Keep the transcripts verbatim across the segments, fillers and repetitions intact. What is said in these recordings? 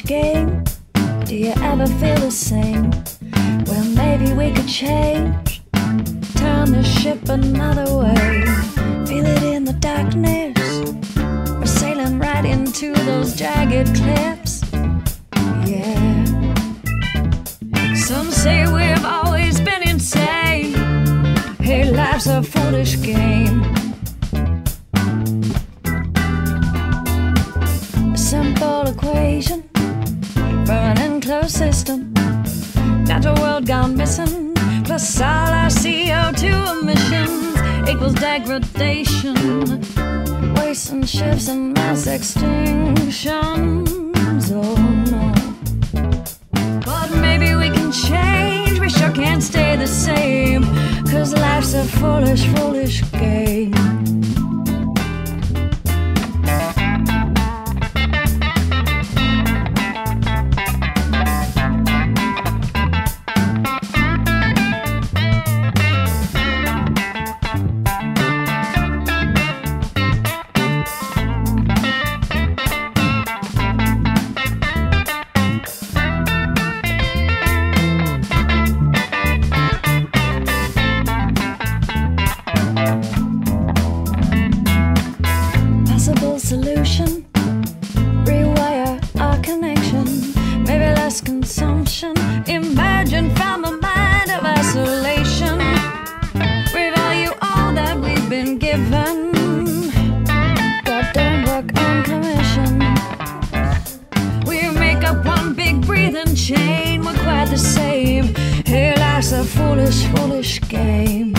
game. Do you ever feel the same? Well, maybe we could change, turn the ship another way. Feel it in the darkness, we're sailing right into those jagged cliffs. Yeah. Some say we've always been insane. Hey, life's a foolish game. A simple equation from an enclosed system. Natural world gone missing, plus all our C O two emissions equals degradation, waste and shifts and mass extinctions. Oh no. But maybe we can change, we sure can't stay the same, 'cause life's a foolish, foolish game. Solution, rewire our connection, maybe less consumption, emerging from a mind of isolation. Revalue all that we've been given, God don't work on commission. We make up one big breathing chain, we're quite the same. Hey, life's a foolish, foolish game.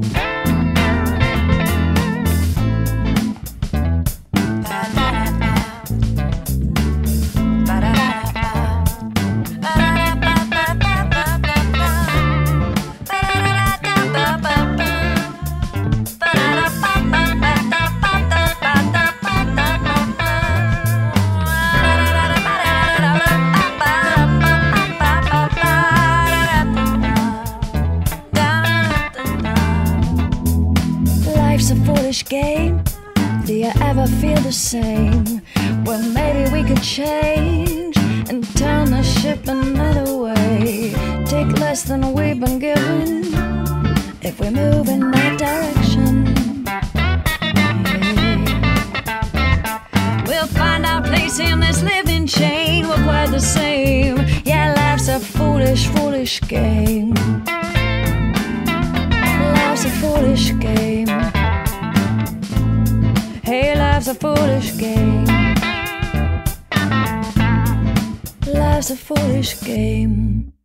Life's a foolish game. Do you ever feel the same? Well, maybe we could change and turn the ship another way. Take less than we've been given if we move in that direction. Yeah. We'll find our place in this living chain, we're quite the same. Yeah, life's a foolish, foolish game. Life's a foolish game. Hey, life's a foolish game. Life's a foolish game.